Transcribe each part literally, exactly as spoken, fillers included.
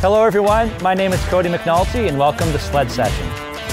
Hello everyone, my name is Cody McNolty and welcome to Sled Sessions.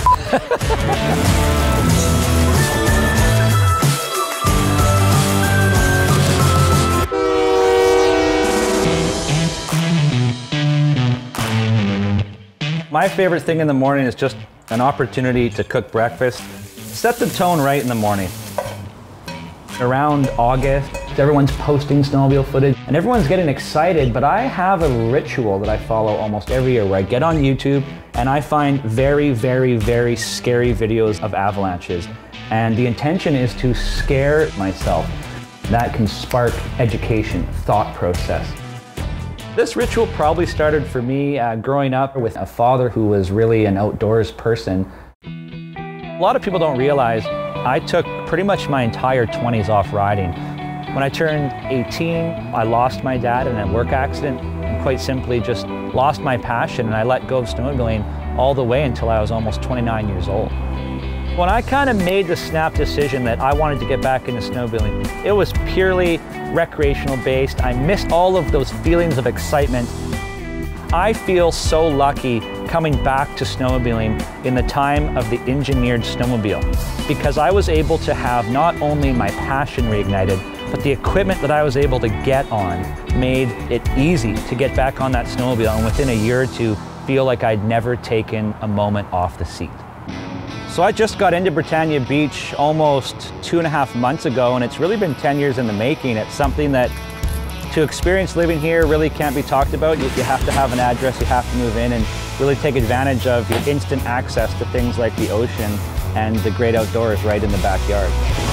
My favorite thing in the morning is just an opportunity to cook breakfast. Set the tone right in the morning. Around August, everyone's posting snowmobile footage and everyone's getting excited, but I have a ritual that I follow almost every year where I get on YouTube and I find very, very, very scary videos of avalanches. And the intention is to scare myself. That can spark education, thought process. This ritual probably started for me uh, growing up with a father who was really an outdoors person. A lot of people don't realize I took pretty much my entire twenties off riding. When I turned eighteen, I lost my dad in a work accident and quite simply just lost my passion, and I let go of snowmobiling all the way until I was almost twenty-nine years old. When I kind of made the snap decision that I wanted to get back into snowmobiling, it was purely recreational based. I missed all of those feelings of excitement. I feel so lucky coming back to snowmobiling in the time of the engineered snowmobile, because I was able to have not only my passion reignited, but the equipment that I was able to get on made it easy to get back on that snowmobile and within a year or two feel like I'd never taken a moment off the seat. So I just got into Britannia Beach almost two and a half months ago, and it's really been ten years in the making. It's something that to experience living here really can't be talked about. You, you have to have an address, you have to move in and really take advantage of your instant access to things like the ocean and the great outdoors right in the backyard.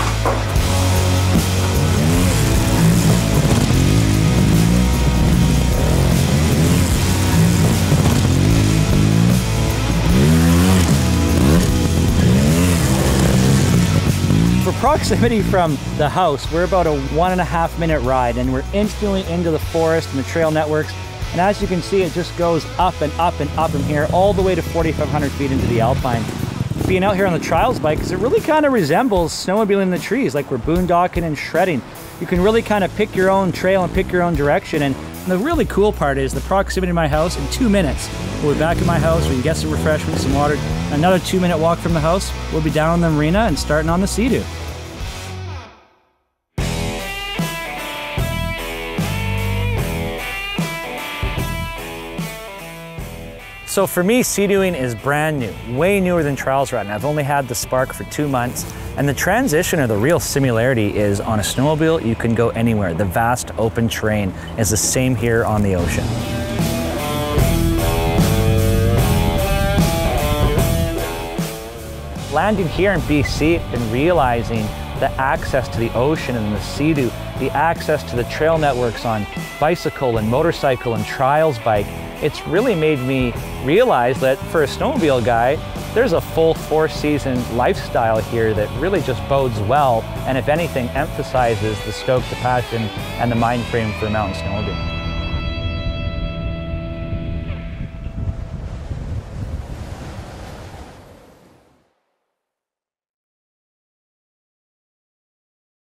For proximity from the house, we're about a one and a half minute ride and we're instantly into the forest and the trail networks. And as you can see, it just goes up and up and up from here all the way to forty-five hundred feet into the Alpine. Being out here on the trials bike, because it really kind of resembles snowmobiling in the trees, like we're boondocking and shredding. You can really kind of pick your own trail and pick your own direction. And the really cool part is the proximity to my house. In two minutes, we'll be back at my house, we can get some refreshments, some water. Another two minute walk from the house, we'll be down in the marina and starting on the Ski-Doo. So for me, Ski-Dooing is brand new, way newer than trials riding. I've only had the Spark for two months, and the transition or the real similarity is on a snowmobile, you can go anywhere. The vast open terrain is the same here on the ocean. Landing here in B C and realizing the access to the ocean and the Ski-Doo, the access to the trail networks on bicycle and motorcycle and trials bike, it's really made me realize that for a snowmobile guy, there's a full four-season lifestyle here that really just bodes well, and if anything, emphasizes the stoke, the passion, and the mind frame for mountain snowmobiling.